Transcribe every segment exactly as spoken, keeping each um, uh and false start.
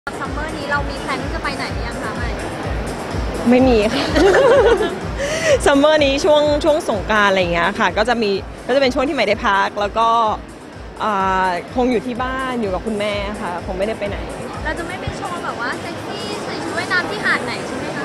ซัมเมอร์นี้เรามีแพลนที่จะไปไหนยังคะไม่ไม่มีค่ะซัมเมอร์นี้ช่วงช่วงสงกรานต์อะไรอย่างเงี้ยค่ะก็จะมีก็จะเป็นช่วงที่ใหม่ได้พักแล้วก็คงอยู่ที่บ้านอยู่กับคุณแม่ค่ะคงไม่ได้ไปไหนเราจะไม่ไปโชว์แบบว่าเซ็กซี่ใส่ชุดว่ายน้ำที่หาดไหนใช่ไหมคะ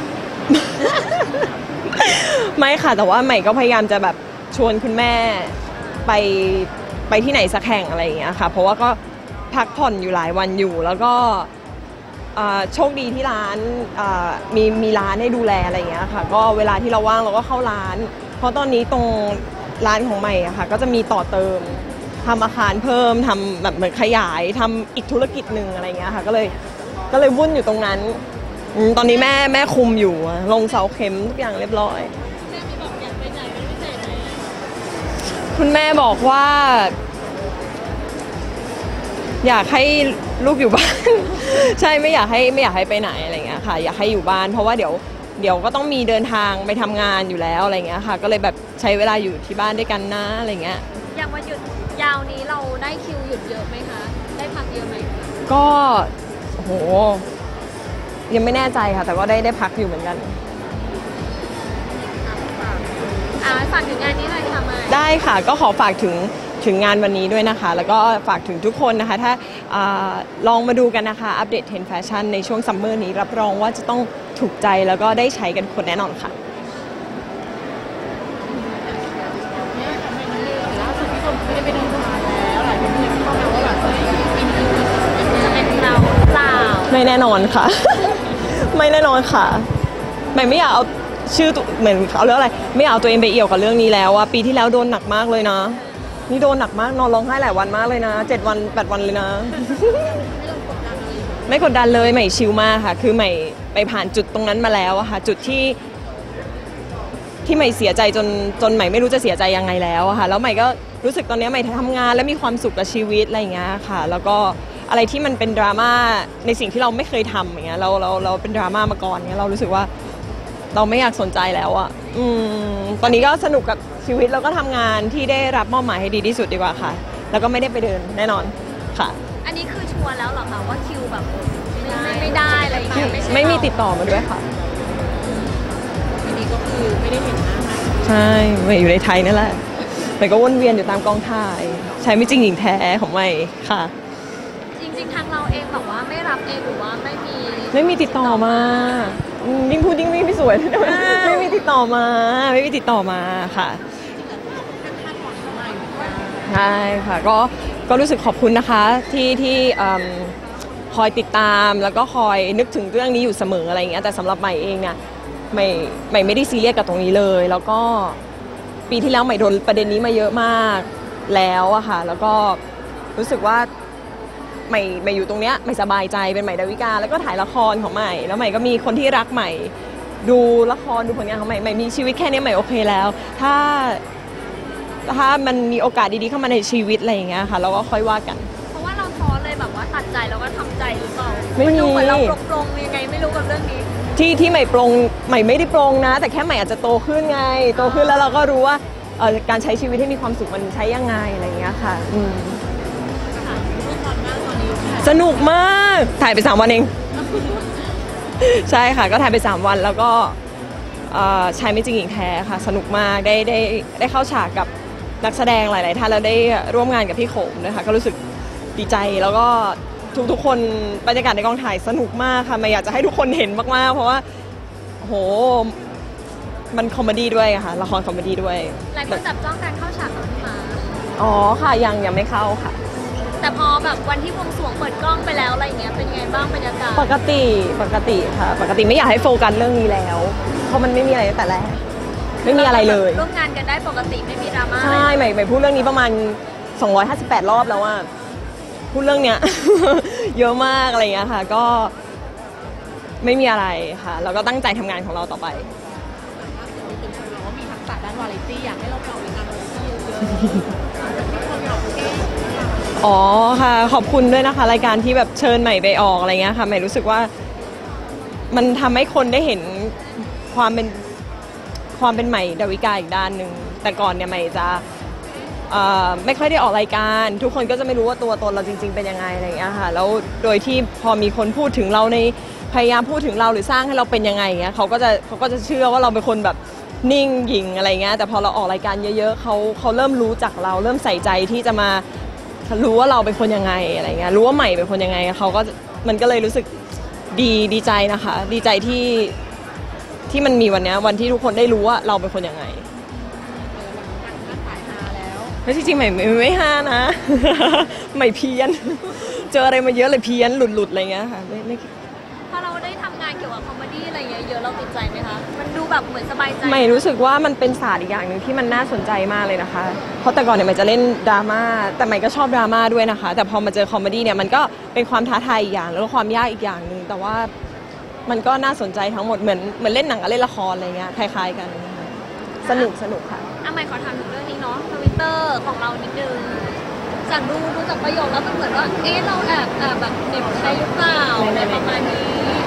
ไม่ค่ะแต่ว่าใหม่ก็พยายามจะแบบชวนคุณแม่ไปไปที่ไหนสักแห่งอะไรอย่างเงี้ยค่ะเพราะว่าก็พักผ่อนอยู่หลายวันอยู่แล้วก็โชคดีที่ร้านมีมีร้านให้ดูแลอะไรอย่างเงี้ยค่ะก็เวลาที่เราว่างเราก็เข้าร้านเพราะตอนนี้ตรงร้านของใหม่อะค่ะก็จะมีต่อเติมทำอาคารเพิ่มทำแบบเหมือนขยายทำอีกธุรกิจหนึ่งอะไรเงี้ยค่ะก็เลยก็เลยวุ่นอยู่ตรงนั้นตอนนี้แม่แม่คุมอยู่ลงเสาเข็มทุกอย่างเรียบร้อยแม่มีบอกอยากไปไหนเป็นพิเศษไหมคุณแม่บอกว่าอยากให้ลูกอยู่บ้านใช่ไม่อยากให้ไม่อยากให้ไปไหนอะไรเงี้ยค่ะอยากให้อยู่บ้านเพราะว่าเดี๋ยวเดี๋ยวก็ต้องมีเดินทางไปทำงานอยู่แล้วอะไรเงี้ยค่ะก็เลยแบบใช้เวลาอยู่ที่บ้านด้วยกันนะอะไรเงี้ยอย่างวันหยุดยาวนี้เราได้คิวหยุดเยอะไหมคะได้พักเยอะไหมก็โหยังไม่แน่ใจค่ะแต่ก็ได้ได้พักอยู่เหมือนกันอ่าฝากถึงงานนี้หน่อยค่ะมาได้ค่ะก็ขอฝากถึงถึงงานวันนี้ด้วยนะคะแล้วก็ฝากถึงทุกคนนะคะถ้าลองมาดูกันนะคะอัปเดตเทรนด์แฟชั่นในช่วงซัมเมอร์นี้รับรองว่าจะต้องถูกใจแล้วก็ได้ใช้กันคนแน่นอนค่ะไม่แน่นอนค่ะ ไม่แน่นอนค่ะไม่ไม่อยากเอาชื่อเหมือนเขาเรียกอะไรไม่อยากเอาตัวเองไปเอี่ยวกับเรื่องนี้แล้วอะปีที่แล้วโดนหนักมากเลยนะนี่โดนหนักมากนอนร้องไห้หลายวันมากเลยนะเจ็ดวันแปดวันเลยนะไม่กดดันเลยใหม่ชิลมากค่ะคือใหม่ไปผ่านจุดตรงนั้นมาแล้วอะค่ะจุดที่ที่ใหม่เสียใจจนจนใหม่ไม่รู้จะเสียใจยังไงแล้วอะค่ะแล้วใหม่ก็รู้สึกตอนนี้ใหม่ทำงานแล้วมีความสุขกับชีวิตอะไรอย่างเงี้ยค่ะแล้วก็อะไรที่มันเป็นดราม่าในสิ่งที่เราไม่เคยทำอย่างเงี้ยเราเราเราเป็นดราม่ามาก่อนเงี้ยเรารู้สึกว่าเราไม่อยากสนใจแล้วอ่ะอืมตอนนี้ก็สนุกกับชีวิตแล้วก็ทำงานที่ได้รับมอบหมายให้ดีที่สุดดีกว่าค่ะแล้วก็ไม่ได้ไปเดินแน่นอนค่ะอันนี้คือชัวร์แล้วเหรอคะว่าคิวแบบไม่ไม่ได้อะไรอย่างเงี้ยไม่มีติดต่อมาด้วยค่ะอันนี้ก็คือไม่ได้เห็นหน้าใช่ไม่อยู่ในไทยนั่นแหละแต่ก็วนเวียนอยู่ตามกองถ่ายใช้ไม่จริงหญิงแท้ของใหม่ค่ะจริงๆทางเราเองแบบว่าไม่รับเองหรือว่าไม่มีไม่มีติดต่อมายิ่งพูดยิ่งไม่สวยไม่มีติดต่อมาไม่มีติดต่อมาค่ะใช่ค่ะก็ก็รู้สึกขอบคุณนะคะที่ที่คอยติดตามแล้วก็คอยนึกถึงเรื่องนี้อยู่เสมออะไรอย่างเงี้ยแต่สำหรับใหม่เองเนี่ยใหม่ใหม่ไม่ได้ซีเรียสกับตรงนี้เลยแล้วก็ปีที่แล้วใหม่โดนประเด็นนี้มาเยอะมากแล้วอะค่ะแล้วก็รู้สึกว่าใหม่ใหม่อยู่ตรงเนี้ยใหม่สบายใจเป็นใหม่ดาวิกาแล้วก็ถ่ายละครของใหม่แล้วใหม่ก็มีคนที่รักใหม่ดูละครดูผลงานของใหม่ใหม่มีชีวิตแค่นี้ใหม่โอเคแล้วถ้าถ้ามันมีโอกาสดีๆเข้ามาในชีวิตอะไรอย่างเงี้ยค่ะเราก็ค่อยว่ากันเพราะว่าเราท้อเลยแบบว่าตัดใจแล้วก็ทำใจหรือเปล่าไม่รู้เหมือนเราปรงๆยังไงไม่รู้กับเรื่องนี้ที่ที่ใหม่ปรงใหม่ไม่ได้ปรงนะแต่แค่ใหม่อาจจะโตขึ้นไงโตขึ้นแล้วเราก็รู้ว่าการใช้ชีวิตให้มีความสุขมันใช้ยังไงอะไรอย่างเงี้ยค่ะอืมสนุกมากถ่ายไปสามวันเองใช่ค่ะก็ถ่ายไปสามวันแล้วก็ชายไม่จริงหญิงแท้ค่ะสนุกมากได้ได้ได้เข้าฉากกับนักแสดงหลายๆท่านแล้วได้ร่วมงานกับพี่โขมด้วยค่ะก็รู้สึกดีใจแล้วก็ทุกๆคนบรรยากาศในกองถ่ายสนุกมากค่ะไม่อยากจะให้ทุกคนเห็นมากๆเพราะว่าโหมันคอมเมดี้ด้วยค่ะละครคอมเมดี้ด้วยหลายคนจับจ้องการเข้าฉากของพี่มาอ๋อค่ะยังยังไม่เข้าค่ะแต่พอแบบวันที่วงสวงเปิดกล้องไปแล้วอะไรอย่างเงี้ยเป็นไงบ้างบรรยากาศปกติปกติค่ะปกติไม่อยากให้โฟกัสเรื่องนี้แล้วเพราะมันไม่มีอะไรตั้งแต่แรกไม่มีอะไรเลยร่วมงานกันได้ปกติไม่มีดราม่าใช่ใหม่ใหม่พูดเรื่องนี้ประมาณสองร้อยห้าสิบแปดรอบแล้วว่าพูดเรื่องเนี้ย เยอะมากอะไรอย่างเงี้ยค่ะก็ไม่มีอะไรค่ะเราก็ตั้งใจทำงานของเราต่อไปเราก็มีทักษะด้านวาไรตี้อยากให้เราไปออกรายการวาไรตี้เยอะๆอ๋อค่ะขอบคุณด้วยนะคะรายการที่แบบเชิญใหม่ไปออกอะไรเงี้ยค่ะใหม่รู้สึกว่ามันทำให้คนได้เห็นความเป็นความเป็นใหม่ดาวิกาอีกด้านหนึ่งแต่ก่อนเนี่ยใหม่จะเอ่อไม่ค่อยได้ออกรายการทุกคนก็จะไม่รู้ว่าตัวตนเราจริง ๆเป็นยังไงอะไรอย่างเงี้ยค่ะแล้วโดยที่พอมีคนพูดถึงเราในพยายามพูดถึงเราหรือสร้างให้เราเป็นยังไงอย่างเงี้ยเขาก็จะเขาก็จะเชื่อว่าเราเป็นคนแบบนิ่งหยิ่งอะไรเงี้ยแต่พอเราออกรายการเยอะๆเขาเขาเริ่มรู้จักเราเริ่มใส่ใจที่จะมารู้ว่าเราเป็นคนยังไงอะไรเงี้ยรู้ว่าใหม่เป็นคนยังไงเขาก็มันก็เลยรู้สึกดีดีใจนะคะ ดีใจที่ที่มันมีวันนี้วันที่ทุกคนได้รู้ว่าเราเป็นคนยังไงไม่จริงๆใหม่ไม่ไม่ห้านะ ใหม่เพี้ยน เจออะไรมาเยอะเลยเพี้ยนหลุดๆอะไรเงี้ยค่ะไม่ไม่พอเราได้ทำงานเกี่ยวกับคอมเมดี้อะไรเงี้ยเยอะเราติดใจไหมคะมันดูแบบเหมือนสบายใจใหม่รู้สึกว่ามันเป็นศาสตร์อีกอย่างหนึ่งที่มันน่าสนใจมากเลยนะคะเพราะแต่ก่อนเนี่ยใหม่จะเล่นดราม่าแต่ใหม่ก็ชอบดราม่าด้วยนะคะแต่พอมาเจอคอมเมดี้เนี่ยมันก็เป็นความท้าทายอีกอย่างแล้วก็ความยากอีกอย่างหนึ่งแต่ว่ามันก็น่าสนใจทั้งหมดเหมือนเหมือนเล่นหนังกับเล่นละครอะไรเงี้ยคล้ายๆกันสนุกสนุกค่ะอ่ะใหม่ขอถามถึงเรื่องนี้เนาะทวิตเตอร์ของเรานิดนึงจากดูดูจากประโยคแล้วมันเหมือนว่าเอ๊ะเราแอบแอบแบบเด็กใช้หรือเปล่าอะไรประมาณนี้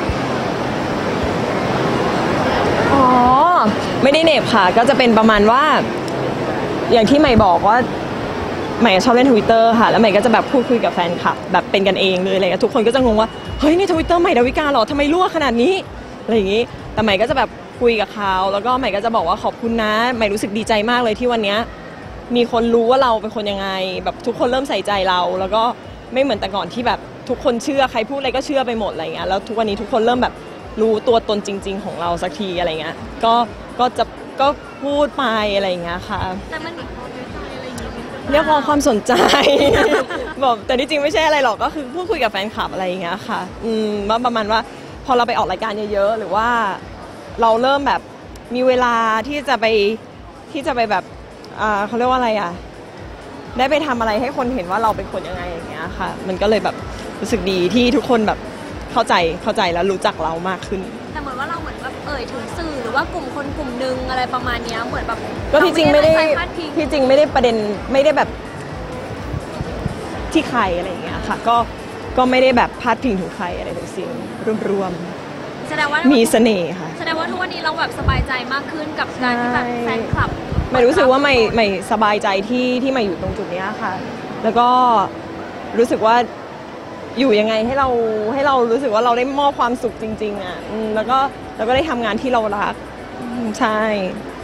อ๋อไม่ได้เหน็บค่ะก็จะเป็นประมาณว่าอย่างที่ใหม่บอกว่าใหม่ชอบเล่น Twitter ค่ะแล้วใหม่ก็จะแบบพูดคุยกับแฟนคลับแบบเป็นกันเองเลยอะไรเงี้ยทุกคนก็จะงงว่าเฮ้ยนี่ Twitter ใหม่ดาวิกาเหรอทำไมรั่วขนาดนี้อะไรอย่างงี้แต่ใหม่ก็จะแบบคุยกับเขาแล้วก็ใหม่ก็จะบอกว่าขอบคุณนะใหม่รู้สึกดีใจมากเลยที่วันเนี้ยมีคนรู้ว่าเราเป็นคนยังไงแบบทุกคนเริ่มใส่ใจเราแล้วก็ไม่เหมือนแต่ก่อนที่แบบทุกคนเชื่อใครพูดอะไรก็เชื่อไปหมดอะไรเงี้ยแล้วทุกวันนี้ทุกคนเริ่มแบบรู้ตัวตนจริงๆของเราสักทีอะไรเงี้ยก็ก็จะก็พูดไปอะไรเงี้ยค่ะแต่มันมีความใจอะไรอย่างงี้เรียกร้องความสนใจ บอกแต่ที่จริงไม่ใช่อะไรหรอกก็คือพูดคุยกับแฟนคลับอะไรอย่างเงี้ยค่ะอืมว่าประมาณว่าพอเราไปออกรายการเยอะๆหรือว่าเราเริ่มแบบมีเวลาที่จะไปที่จะไปแบบอ่าเขาเรียกว่าอะไรอ่ะได้ไปทำอะไรให้คนเห็นว่าเราเป็นคนยังไงอย่างเงี้ยค่ะมันก็เลยแบบรู้สึกดีที่ทุกคนแบบเข้าใจเข้าใจแล้วรู้จักเรามากขึ้นแต่เหมือนว่าเราเหมือนแบบเอ่ยถึงสื่อหรือว่ากลุ่มคนกลุ่มนึงอะไรประมาณเนี้ยเหมือนแบบก็ที่จริงไม่ได้ใคพาดพิงที่จริงไม่ได้ประเด็นไม่ได้แบบที่ใครอะไรอย่างเงี้ยค่ะก็ก็ไม่ได้แบบพาดพิงถึงใครอะไรทั้งสิ้นรวมๆแสดงว่ามีเสน่ห์ค่ะแสดงว่าทุกวันนี้เราแบบสบายใจมากขึ้นกับการที่แบบแฟนคลับใหม่รู้สึกว่าใหม่ใหม่สบายใจที่ที่ใหม่อยู่ตรงจุดเนี้ยค่ะ แล้วก็รู้สึกว่าอยู่ยังไงให้เราให้เรารู้สึกว่าเราได้มอบความสุขจริงๆอ่ะอืมแล้วก็แล้วก็ได้ทำงานที่เรารักอืมใช่